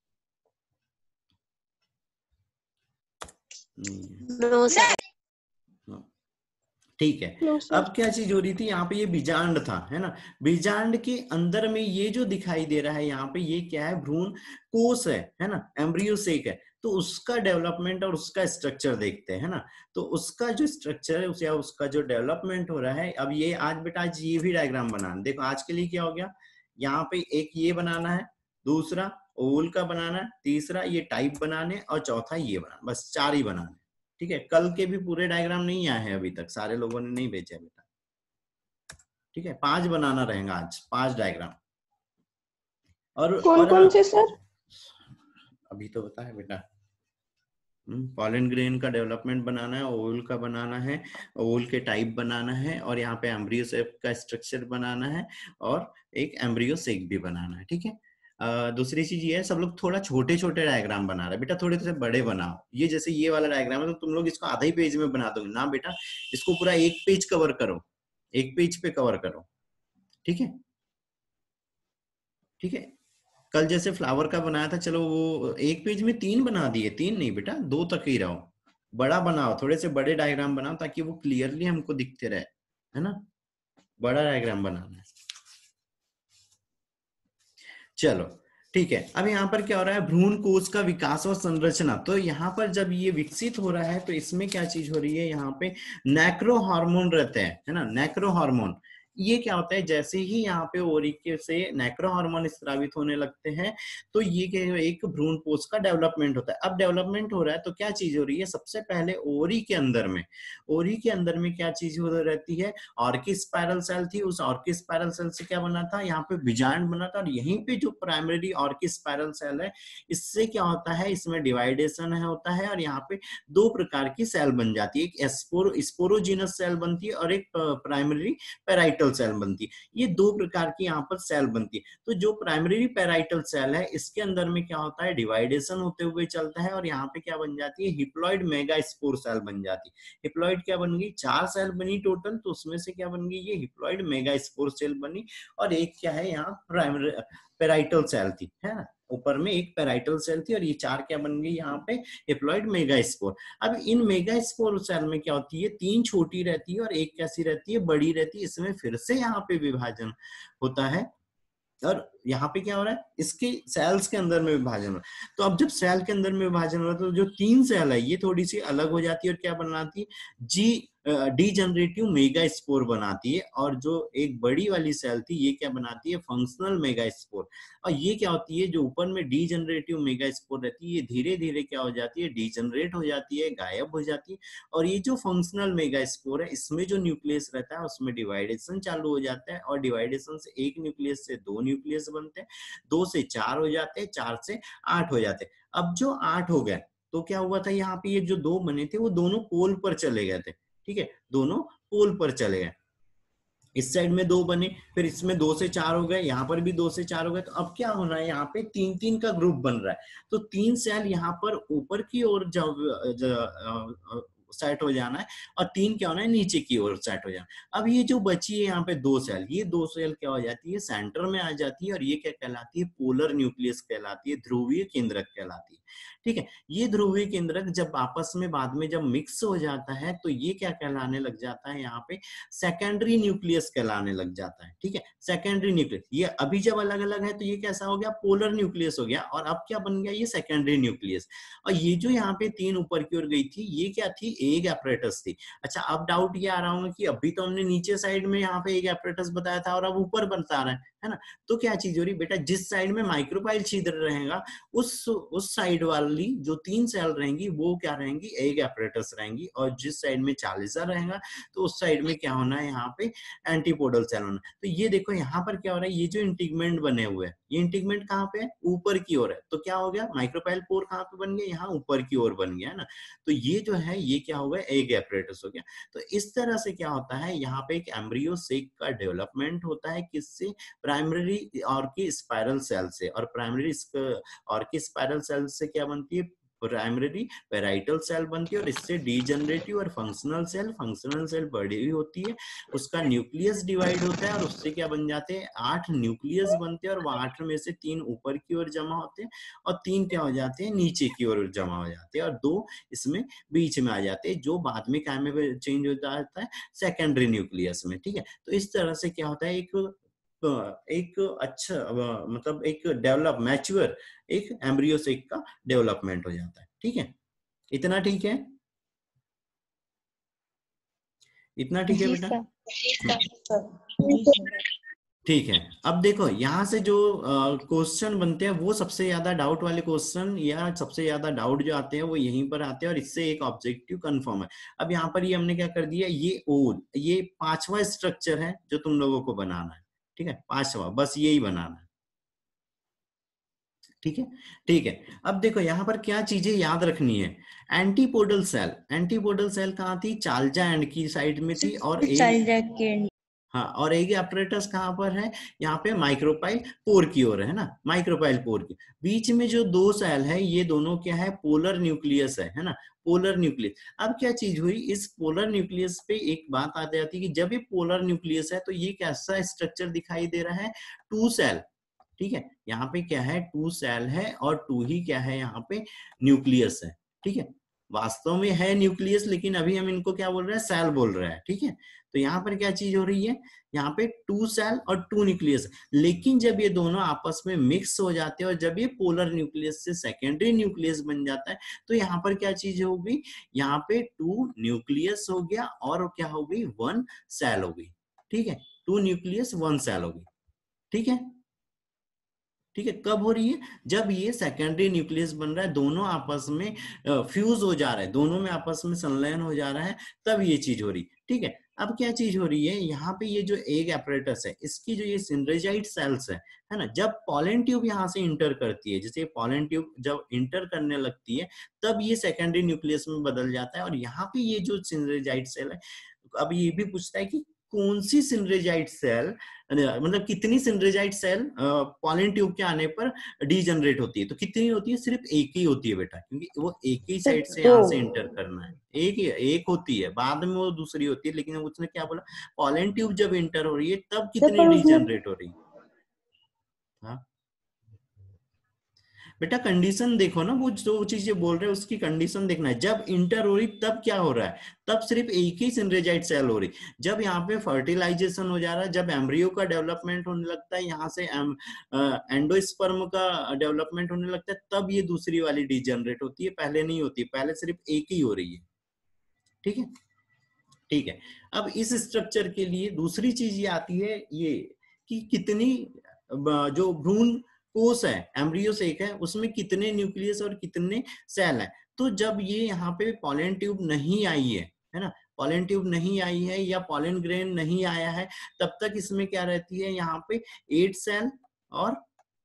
No, sir. ठीक है। No, sir. अब क्या चीज हो रही थी, यहाँ पे ये बीजांड था, है ना, बीजांड के अंदर में ये जो दिखाई दे रहा है यहाँ पे, ये क्या है, भ्रूण कोष है है ना, एम्ब्रियो सेक है, तो उसका डेवलपमेंट और उसका स्ट्रक्चर देखते हैं, है ना। तो उसका जो स्ट्रक्चर है उस, या उसका जो डेवलपमेंट हो रहा है, अब ये आज बेटा आज ये भी डायग्राम बनाना, देखो आज के लिए क्या हो गया, यहाँ पे एक ये बनाना है, दूसरा ओवल का बनाना है, तीसरा ये टाइप बनाने, और चौथा ये बनाना, बस चार ही बनाने, ठीक है। कल के भी पूरे डायग्राम नहीं आए हैं अभी तक, सारे लोगों ने नहीं भेजे बेटा, ठीक है। पांच बनाना रहेगा आज, पांच डायग्राम। और कौन और कौन से सर? अभी तो बता है बेटा, पॉलन ग्रेन का डेवलपमेंट बनाना है, ओवल का बनाना है, ओवल के टाइप बनाना है, और यहाँ पे एम्ब्रियो सेक का स्ट्रक्चर बनाना है, और एक एम्ब्रियो सेक भी बनाना है, ठीक है। Uh, दूसरी चीज ये है, सब लोग थोड़ा छोटे छोटे डायग्राम बना रहे हैं बेटा, थोड़े से बड़े बनाओ। ये जैसे ये वाला डायग्राम है तो तुम लोग इसको आधा ही पेज में बना दोगे ना बेटा, इसको पूरा एक पेज कवर करो, एक पेज पे कवर करो, ठीक है, ठीक है। कल जैसे फ्लावर का बनाया था, चलो वो एक पेज में तीन बना दिए, तीन नहीं बेटा, दो तक ही रहो, बड़ा बनाओ, थोड़े से बड़े डायग्राम बनाओ ताकि वो क्लियरली हमको दिखते रहे, है ना, बड़ा डायग्राम बनाना है। चलो ठीक है। अब यहाँ पर क्या हो रहा है, भ्रूण कोष का विकास और संरचना। तो यहाँ पर जब ये विकसित हो रहा है तो इसमें क्या चीज हो रही है, यहाँ पे नेक्रो हार्मोन रहते हैं, है ना, नेक्रो हार्मोन। ये क्या होता है, जैसे ही यहाँ पे ओरी से नेक्रो हार्मोन स्रावित होने लगते हैं तो ये एक भ्रूण कोष का डेवलपमेंट होता है। अब डेवलपमेंट हो रहा है तो क्या चीज हो रही है, सबसे पहले ओरी के अंदर में, ओरी के अंदर में क्या चीज हो रहती है, ऑर्किड स्पाइरल सेल थी, उस ऑर्किड स्पाइरल सेल से क्या बना था, यहाँ पे बीजांड बना था, और यहीं पे जो प्राइमरी ऑर्किड स्पाइरल सेल है, इससे क्या होता है, इसमें डिवाइडेशन है होता है, और यहाँ पे दो प्रकार की सेल बन जाती है, एक स्पोरो स्पोरोजिनस सेल बनती है और एक प्राइमरी पैराइटल सेल बनती है। ये दो प्रकार की यहाँ पर सेल बनती है। तो जो प्राइमरी पैराइटल सेल है इसके अंदर में क्या होता है, डिवाइडेशन होते हुए चलता है, और यहाँ पे क्या बन जाती है, हिप्लॉइड मेगा स्पोर सेल बन जाती है। हिप्लॉइड क्या बन गई, चार सेल बनी टोटल, तो उसमें से क्या बन गई, ये हिप्लॉइड मेगा स्पोर सेल बनी, और एक क्या है यहाँ प्राइमरी पैराइटल सेल थी, है ना, ऊपर में एक पैराइटल सेल थी, और ये चार क्या बन गई यहाँ पे, हिप्लॉइड मेगा स्पोर। अब इन मेगा स्पोर सेल में क्या होती है, तीन छोटी रहती है और एक कैसी रहती है, बड़ी रहती है। इसमें फिर से यहाँ पे विभाजन होता है, और यहाँ पे क्या हो रहा है, इसके सेल्स के अंदर में विभाजन हो रहा है। तो अब जब सेल के अंदर में विभाजन हो रहा है तो जो तीन सेल है ये थोड़ी सी अलग हो जाती है, और क्या बनाती है, जी डीजनरेटिव मेगा स्पोर बनाती है, और जो एक बड़ी वाली सेल थी ये क्या बनाती है, फंक्शनल मेगा स्पोर। और ये क्या होती है, जो ऊपर में डीजनरेटिव मेगा स्पोर रहती है ये धीरे धीरे क्या हो जाती है, डीजनरेट हो जाती है, गायब हो जाती है। और ये जो फंक्शनल मेगा स्पोर है इसमें जो न्यूक्लियस रहता है उसमें डिवाइडेशन चालू हो जाता है, और डिवाइडेशन से एक न्यूक्लियस से दो न्यूक्लियस बनते हैं, दो से चार हो जाते हैं, चार से आठ हो जाते हैं। अब जो आठ हो गए तो क्या हुआ था, यहाँ पे ये जो दो बने थे वो दोनों पोल पर चले गए थे, ठीक है, दोनों पोल पर चले गए। इस साइड में दो बने, फिर इसमें दो से चार हो गए, यहाँ पर भी दो से चार हो गए। तो अब क्या हो रहा है, यहाँ पे तीन तीन का ग्रुप बन रहा है। तो तीन सेल यहाँ पर ऊपर की ओर जब सेट हो जाना है, और तीन क्या होना है, नीचे की ओर सेट हो जाना है। अब ये जो बची है यहाँ पे दो सेल, ये दो सेल क्या हो जाती है, सेंटर में आ जाती है, और ये क्या कहलाती है, पोलर न्यूक्लियस कहलाती है, ध्रुवीय केंद्रक कहलाती है, ठीक है। ये ध्रुवीय केंद्रक जब आपस में बाद में जब मिक्स हो जाता है तो ये क्या कहलाने लग जाता है, यहाँ पे सेकेंडरी न्यूक्लियस कहलाने लग जाता है, ठीक है, सेकेंडरी न्यूक्लियस। ये अभी जब अलग अलग है तो ये कैसा हो गया, पोलर न्यूक्लियस हो गया, और अब क्या बन गया, ये सेकेंडरी न्यूक्लियस। और ये जो यहाँ पे तीन ऊपर की ओर गई थी ये क्या थी, एग एपरेटस थी। अच्छा, अब डाउट ये आ रहा होगा कि अभी तो हमने नीचे साइड में यहाँ पे एग एपरेटस बताया था, और अब ऊपर बता रहा है है ना। तो क्या चीज हो रही बेटा, जिस साइड में माइक्रोपाइल छिद्र रहेगा उस उस साइड वाली जो तीन सेल रहेंगी वो क्या रहेंगी, एग एपरेटस रहेंगी, और जिस साइड में चालीसा रहेगा तो उस साइड में क्या होना है, यहाँ पे एंटीपोडल सेल होना। तो ये देखो यहाँ पर क्या हो रहा है, ये जो इंटीगमेंट बने हुए हैं, ये इंटीगमेंट कहाँ पे है, ऊपर की ओर है। तो क्या हो गया, माइक्रोपाइल पोर कहाँ पे बन गया, यहाँ ऊपर की ओर बन गया है ना। तो ये जो है ये क्या हो गया, एग एपरेटस हो गया। तो इस तरह से क्या होता है, यहाँ पे एक एम्ब्रियो सेक का डेवलपमेंट होता है, किससे, प्राइमरी और की स्पाइरल सेल से। और प्राइमरी और की स्पाइरल सेल से क्या बनती है, प्राइमरी पेराइटल सेल बनती है, और इससे डीजनरेटिव और फंक्शनल सेल, फंक्शनल सेल बड़ी होती है, उसका न्यूक्लियस डिवाइड होता है, और उससे क्या बन जाते हैं, आठ न्यूक्लियस बनते हैं, और वह आठ में से तीन ऊपर की ओर जमा होते हैं, और तीन क्या हो जाते हैं, नीचे की ओर जमा हो जाते हैं, और दो इसमें बीच में आ जाते हैं, जो बाद में क्या में चेंज हो जाता है, सेकेंडरी न्यूक्लियस में, ठीक है। तो इस तरह से क्या होता है, एक एक अच्छा मतलब एक डेवलप मैच्योर एक एम्ब्रियो सेक का डेवलपमेंट हो जाता है, ठीक है। इतना ठीक है, इतना ठीक है बेटा, ठीक है। अब देखो यहाँ से जो क्वेश्चन बनते हैं वो सबसे ज्यादा डाउट वाले क्वेश्चन या सबसे ज्यादा डाउट जो आते हैं वो यहीं पर आते हैं, और इससे एक ऑब्जेक्टिव कंफर्म है। अब यहाँ पर ये हमने क्या कर दिया, ये ओल ये पांचवा स्ट्रक्चर है जो तुम लोगों को बनाना है, ठीक है, पांचवा बस यही बनाना है, ठीक है, ठीक है। अब देखो यहाँ पर क्या चीजें याद रखनी है, एंटीपोडल सेल, एंटीपोडल सेल कहाँ थी, चाल्जा एंड की साइड में थी, और एक हाँ, और एग एपरेटस कहाँ पर है, यहाँ पे माइक्रोपाइल पोर की ओर है ना, माइक्रोपाइल पोर की बीच में जो दो सेल है ये दोनों क्या है, पोलर न्यूक्लियस है है ना, पोलर न्यूक्लियस। अब क्या चीज हुई, इस पोलर न्यूक्लियस पे एक बात आ जाती है कि जब ये पोलर न्यूक्लियस है तो ये कैसा स्ट्रक्चर दिखाई दे रहा है, टू सेल, ठीक है। यहाँ पे क्या है, टू सेल है, और टू ही क्या है, यहाँ पे न्यूक्लियस है, ठीक है। वास्तव में है न्यूक्लियस, लेकिन अभी हम इनको क्या बोल रहे हैं, सेल बोल रहे हैं, ठीक है। तो यहाँ पर क्या चीज हो रही है, यहाँ पे टू सेल और टू न्यूक्लियस, लेकिन जब ये दोनों आपस में मिक्स हो जाते हैं और जब ये पोलर न्यूक्लियस से सेकेंडरी न्यूक्लियस बन जाता है तो यहाँ पर क्या चीज होगी, यहाँ पे टू न्यूक्लियस हो गया और क्या हो गई, वन सेल हो गई, ठीक है, टू न्यूक्लियस वन सेल हो गई, ठीक है, ठीक है। कब हो रही है, जब ये सेकेंडरी न्यूक्लियस बन रहा है, दोनों आपस में फ्यूज हो जा रहा है, दोनों में आपस में संलयन हो जा रहा है, तब ये चीज हो रही, ठीक है। अब क्या चीज हो रही है, यहाँ पे ये जो एग एपरेटस है इसकी जो ये सिंड्रेजाइट सेल्स है है ना, जब पॉलन ट्यूब यहाँ से इंटर करती है, जैसे पॉलन ट्यूब जब इंटर करने लगती है तब ये सेकेंडरी न्यूक्लियस में बदल जाता है, और यहाँ पे ये जो सिंड्रेजाइट सेल है, अब ये भी पूछता है कि कौन सी सिंड्रेजाइट सेल, मतलब कितनी सिंड्रेजाइट सेल पॉलन ट्यूब के आने पर डीजनरेट होती है, तो कितनी होती है, सिर्फ एक ही होती है बेटा, क्योंकि वो एक ही साइड से यहाँ से इंटर करना है, एक ही एक होती है, बाद में वो दूसरी होती है, लेकिन उसने क्या बोला, पॉलन ट्यूब जब इंटर हो रही है तब कितनी डीजनरेट हो रही है। हाँ बेटा कंडीशन देखो ना, वो जो चीजें बोल रहे हैं उसकी कंडीशन देखना है, जब इंटर हो रही तब क्या हो रहा है, तब सिर्फ एक ही सिंड्रेजाइट सेल हो रही, जब यहाँ पे फर्टिलाइजेशन हो जा रहा है, जब एम्ब्रियो का डेवलपमेंट होने लगता है, यहाँ से एंडोस्पर्म का डेवलपमेंट होने लगता है, तब ये दूसरी वाली डीजनरेट होती है, पहले नहीं होती, पहले सिर्फ एक ही हो रही है, ठीक है। ठीक है। अब इस स्ट्रक्चर के लिए दूसरी चीज ये आती है ये कि कितनी जो भ्रूण कोष है, एम्ब्रियो एक है, उसमें कितने न्यूक्लियस और कितने सेल है। तो जब ये यहाँ पे पॉलन ट्यूब नहीं आई है है ना, पॉलन ट्यूब नहीं आई है या पॉलन ग्रेन नहीं आया है, तब तक इसमें क्या रहती है, यहाँ पे एट सेल और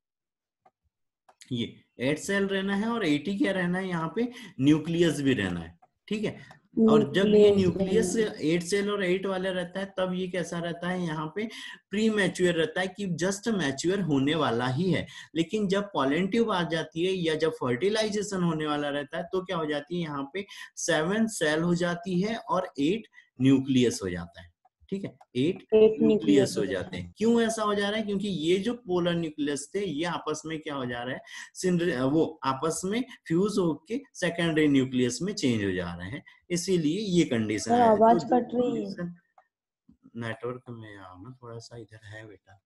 ये एट सेल रहना है और एटी क्या रहना है, यहाँ पे न्यूक्लियस भी रहना है। ठीक है, और जब ये न्यूक्लियस एट सेल और एट वाला रहता है तब ये कैसा रहता है, यहाँ पे प्री मैच्योर रहता है कि जस्ट मैच्योर होने वाला ही है। लेकिन जब पॉलन ट्यूब आ जाती है या जब फर्टिलाइजेशन होने वाला रहता है तो क्या हो जाती है, यहाँ पे सेवन सेल हो जाती है और एट न्यूक्लियस हो जाता है। ठीक है, एट न्यूक्लियस हो जाते हैं। क्यों ऐसा हो जा रहा है, क्योंकि ये जो पोलर न्यूक्लियस थे ये आपस में क्या हो जा रहा है, वो आपस में फ्यूज होके सेकेंडरी न्यूक्लियस में चेंज हो जा रहे हैं, इसीलिए ये कंडीशन है। आवाज कट रही है, नेटवर्क में आओ ना थोड़ा सा, इधर है बेटा।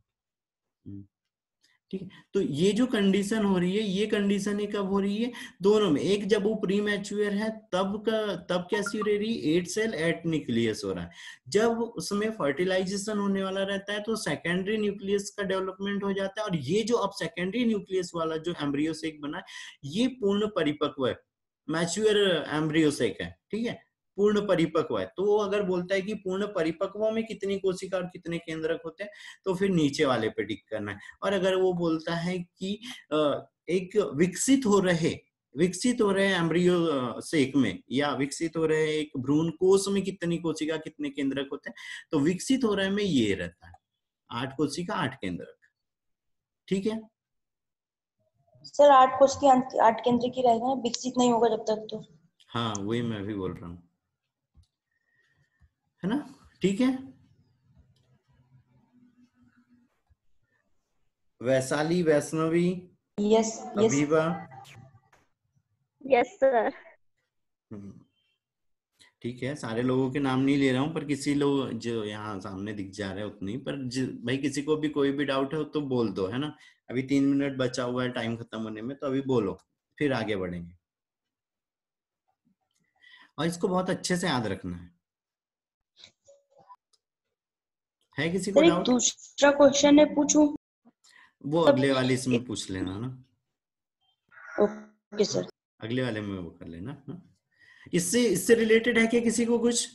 ठीक है, तो ये जो कंडीशन हो रही है ये कंडीशन कब हो रही है, दोनों में। एक जब वो प्री मैच्योर है तब का तब कैसी रह रही है, एट सेल एट न्यूक्लियस हो रहा है। जब उसमें फर्टिलाइजेशन होने वाला रहता है तो सेकेंडरी न्यूक्लियस का डेवलपमेंट हो जाता है, और ये जो अब सेकेंडरी न्यूक्लियस वाला जो एम्ब्रियोसेक बना है ये पूर्ण परिपक्व है, मैच्योर एम्ब्रियोसेक है। ठीक है, पूर्ण परिपक्व है। तो वो अगर बोलता है कि पूर्ण परिपक्व में कितनी कोशिका और कितने केंद्रक होते हैं तो फिर नीचे वाले पे टिक करना है। और अगर वो बोलता है कि एक विकसित हो रहे विकसित हो रहे एम्ब्रियो सेक में या विकसित हो रहे एक भ्रूण कोष में कितनी कोशिका कितने केंद्रक होते हैं, तो विकसित हो रहे में ये रहता है आठ कोशिका आठ केंद्रक। ठीक है सर, आठ कोशिका आठ केंद्रक की रहेगा, विकसित नहीं होगा जब तक तो। हाँ वही मैं भी बोल रहा हूँ, है ना। ठीक है, Vaishali, Vaishnavi, yes yes Abhiva, yes sir. ठीक है, सारे लोगों के नाम नहीं ले रहा हूँ पर किसी लोग जो यहाँ सामने दिख जा रहे हैं उतनी पर, भाई किसी को भी कोई भी डाउट है तो बोल दो, है ना। अभी तीन मिनट बचा हुआ है टाइम खत्म होने में, तो अभी बोलो फिर आगे बढ़ेंगे। और इसको बहुत अच्छे से याद रखना है। है किसी को डाउट? दूसरा क्वेश्चन है, पूछूं? वो अगले वाले इसमें पूछ लेना ना। ओके सर, अगले वाले में वो कर लेना ना। इससे इससे रिलेटेड है क्या किसी को कुछ?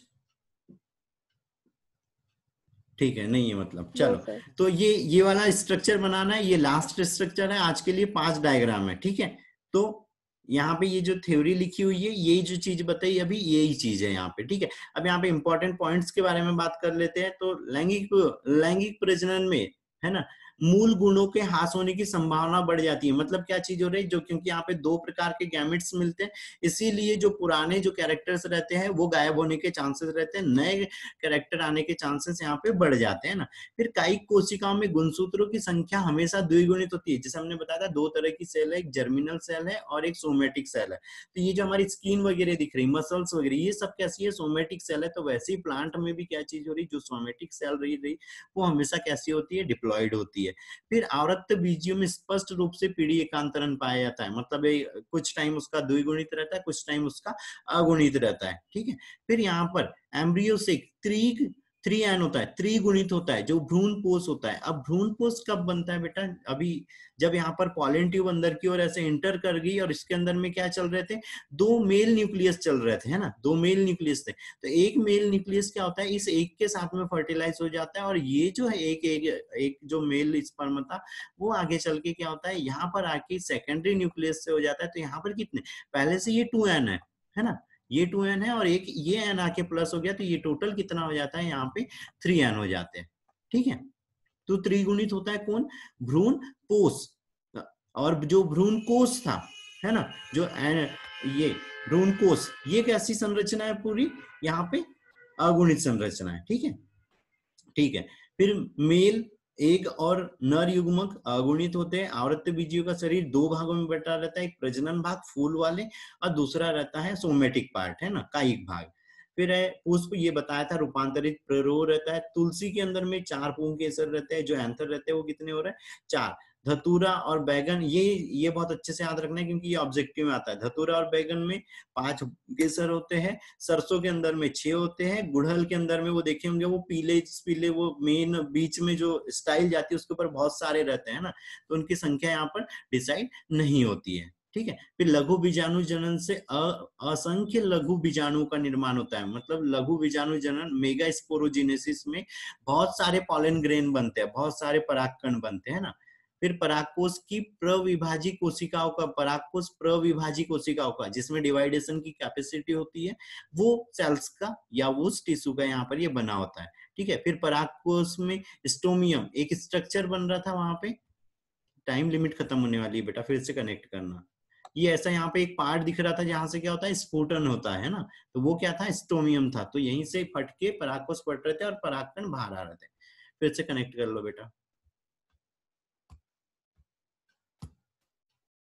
ठीक है, नहीं है मतलब, चलो। तो ये ये वाला स्ट्रक्चर बनाना है, ये लास्ट स्ट्रक्चर है आज के लिए, पांच डायग्राम है। ठीक है, तो यहाँ पे ये जो थ्योरी लिखी हुई है, ये जो चीज बताई अभी, यही चीज है यहाँ पे। ठीक है, अब यहाँ पे इंपॉर्टेंट पॉइंट्स के बारे में बात कर लेते हैं। तो लैंगिक लैंगिक प्रजनन में, है ना, मूल गुणों के हास होने की संभावना बढ़ जाती है। मतलब क्या चीज हो रही है, जो क्योंकि यहाँ पे दो प्रकार के गैमेट्स मिलते हैं, इसीलिए जो पुराने जो कैरेक्टर्स रहते हैं वो गायब होने के चांसेस रहते हैं, नए कैरेक्टर आने के चांसेस यहाँ पे बढ़ जाते हैं ना। फिर कायिक कोशिकाओं में गुणसूत्रों की संख्या हमेशा द्विगुणित होती है। जैसे हमने बताया था, दो तरह की सेल है, एक जर्मिनल सेल है और एक सोमेटिक सेल है। तो ये जो हमारी स्किन वगैरह दिख रही, मसल्स वगैरह, ये सब कैसी है, सोमेटिक सेल है। तो वैसे ही प्लांट में भी क्या चीज हो रही, जो सोमेटिक सेल रही रही वो हमेशा कैसी होती है, डिप्लॉयड होती है। फिर आवृत्त बीजियों में स्पष्ट रूप से पीढ़ी एकांतरण पाया जाता है। मतलब कुछ टाइम उसका द्विगुणित रहता है, कुछ टाइम उसका अगुणित रहता है। ठीक है, फिर यहाँ पर एम्ब्रियो से त्रि थ्री एन होता है, त्रिगुणित होता है, जो भ्रूण पोष होता है। अब भ्रूण पोष कब बनता है बेटा, अभी जब यहाँ पर पॉलन ट्यूब अंदर की ओर ऐसे इंटर कर गई और इसके अंदर में क्या चल रहे थे, दो मेल न्यूक्लियस चल रहे थे, है ना, दो मेल न्यूक्लियस थे। तो एक मेल न्यूक्लियस क्या होता है, इस एक के साथ में फर्टिलाइज हो जाता है, और ये जो है एक एक, एक जो मेल स्पर्म था वो आगे चल के क्या होता है, यहाँ पर आके सेकेंडरी न्यूक्लियस से हो जाता है। तो यहाँ पर कितने, पहले से ये टू एन है है ना, ये टू एन है और एक ये एन आके प्लस हो गया, तो ये टोटल कितना हो जाता है, यहाँ पे थ्री एन हो जाते हैं। ठीक है, तो त्रिगुणित होता है कौन, भ्रूण पोष। और जो भ्रूण कोष था, है ना, जो ये भ्रूण कोष, ये कैसी संरचना है पूरी, यहाँ पे अगुणित संरचना है। ठीक है, ठीक है। फिर मेल एक और नर युग्मक अगुणित होते हैं। आवृत्त बीजियों का शरीर दो भागों में बटा रहता है, एक प्रजनन भाग फूल वाले और दूसरा रहता है सोमेटिक पार्ट, है ना, कायिक भाग। फिर है पुष्प, ये बताया था, रूपांतरित प्ररोह रहता है। तुलसी के अंदर में चार पुंकेसर रहते हैं, जो एंथर रहते हैं वो कितने हो रहे हैं, चार। धतूरा और बैगन, ये ये बहुत अच्छे से याद रखना है क्योंकि ये ऑब्जेक्टिव में आता है। धतूरा और बैगन में पांच केसर होते हैं, सरसों के अंदर में छह होते हैं, गुड़हल के अंदर में वो देखे होंगे वो पीले पीले वो मेन बीच में जो स्टाइल जाती है उसके ऊपर बहुत सारे रहते हैं ना, तो उनकी संख्या यहाँ पर डिसाइड नहीं होती है। ठीक है। फिर लघु बीजाणु जनन से असंख्य लघु बीजाणु का निर्माण होता है, मतलब लघु बीजाणु जनन मेगा स्पोरोजेनेसिस में बहुत सारे पॉलन ग्रेन बनते हैं, बहुत सारे परागकण बनते हैं ना। फिर परागकोश की प्रविभाजी कोशिकाओं का, परागकोश प्रविभाजी कोशिकाओं का जिसमें डिवाइडेशन की कैपेसिटी होती है, वो सेल्स का या वो टिश्यू का यहाँ पर ये बना होता है। ठीक है। फिर परागकोश में स्टोमियम एक स्ट्रक्चर बन रहा था, वहां पे टाइम लिमिट खत्म होने वाली है बेटा, फिर से कनेक्ट करना। ये ऐसा यहाँ पे एक पार्ट दिख रहा था जहां से क्या होता है स्फुटन होता है ना, तो वो क्या था स्टोमियम था, तो यहीं से फट के परागकोश फट रहे थे और परागकण बाहर आ रहे थे। फिर से कनेक्ट कर लो बेटा।